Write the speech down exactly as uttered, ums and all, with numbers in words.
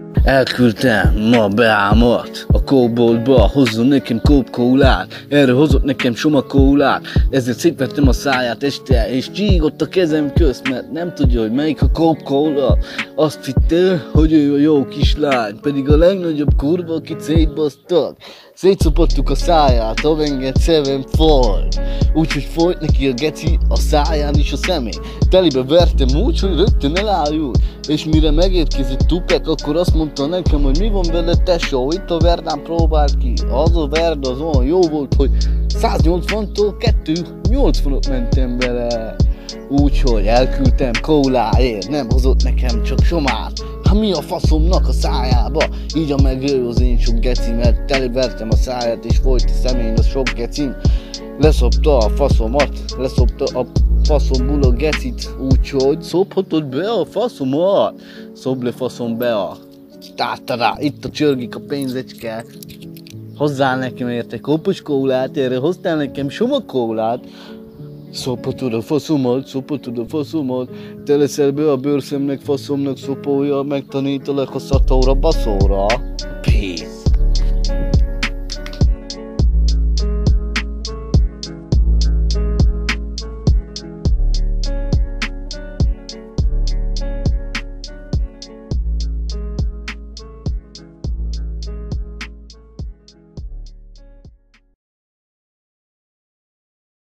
Elküldtem ma beámat a kóboltba, hozzon nekem kópkólát. Erre hozott nekem somakólát, ezért szétvettem a száját este, és csígott a kezem közt, mert nem tudja, hogy melyik a kópkóla. Azt hitte, hogy ő a jó kislány, pedig a legnagyobb kurva, akit szétbasztak. Szétszopattuk a száját, avenget seven fold. Úgyhogy folyt neki a geci a száján is a szemén. Telibe vertem úgy, hogy rögtön elájult. És mire megérkezett Tupek, akkor azt mondta nekem, hogy mi van vele tesó, itt a Verdán próbált ki. Az a Verda az olyan jó volt, hogy száznyolcvantól kétszáznyolcvanot mentem bele. Úgyhogy elküldtem kóláért, nem hozott nekem csak somát. Hát mi a faszomnak a szájába? Így a meg ő az én sok geci, mert telivertem a száját és folyt a szemén a sok gecin. Leszopta a faszomat, leszopta a faszomból a gecit, úgyhogy szophatod be a faszomat. Szobd le faszom be a tátadá, itt a csörgik a pénzecske. Hozzál nekem érte kopos kólát, erre hoztál nekem somakólát. Szophatod a faszomat, szophatod a faszomat, te leszel be a bőrszemnek, faszomnak szopolja, megtanítalak a szatóra, baszóra. Peace.